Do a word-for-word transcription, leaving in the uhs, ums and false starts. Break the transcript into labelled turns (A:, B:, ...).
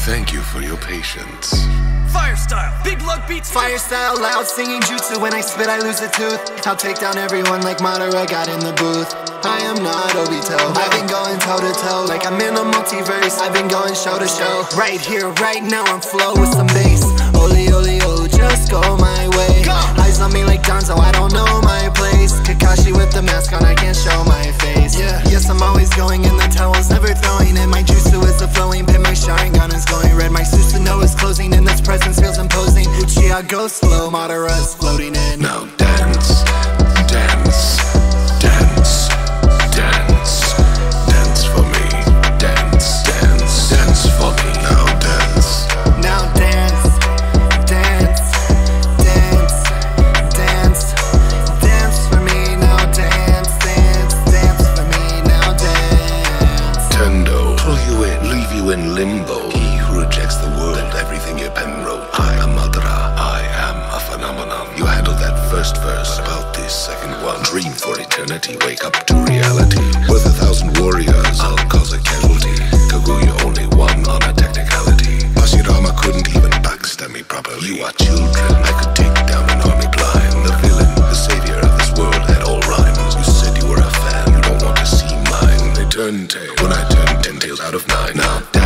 A: Thank you for your patience.
B: Fire style, big Lugg beats.
C: Fire style, loud singing jutsu. When I spit, I lose a tooth. I'll take down everyone like Madara got in the booth. I am not Obito. I've been going toe to toe, like I'm in a multiverse. I've been going show to show. Right here, right now, I'm flow with some bass. Oli, oli, oh, just go my way. Go. Eyes on me like Donzo, I don't know my place. Kakashi with the mask on, I can't show my face. Yeah. Yes, I'm always going in the towels, never throwing in. My jutsu is a flowing pit, my Sharingan is glowing red. My Susanoo is closing in, this presence feels imposing. Uchiha goes slow, Madara is floating in.
A: Now dance, dance, dance, dance, dance for me. Dance, dance, dance for me. Now dance.
C: Now dance, dance, dance, dance, dance for me. Now dance, dance, dance for me. Now dance.
A: Tendo, pull you in, leave you in limbo. He who rejects the world, everything your pen wrote. I am Madara, I am a phenomenon. You handle that first verse, about this second one. Dream for eternity, wake up to reality. With a thousand warriors, I'll cause a casualty. Kaguya only one on a technicality. Hashirama couldn't even backstab me properly. You are children, I could take down an army blind. The villain, the savior of this world had all rhymes. You said you were a fan, you don't want to see mine. They turned tail when I turned ten tails out of nine. Now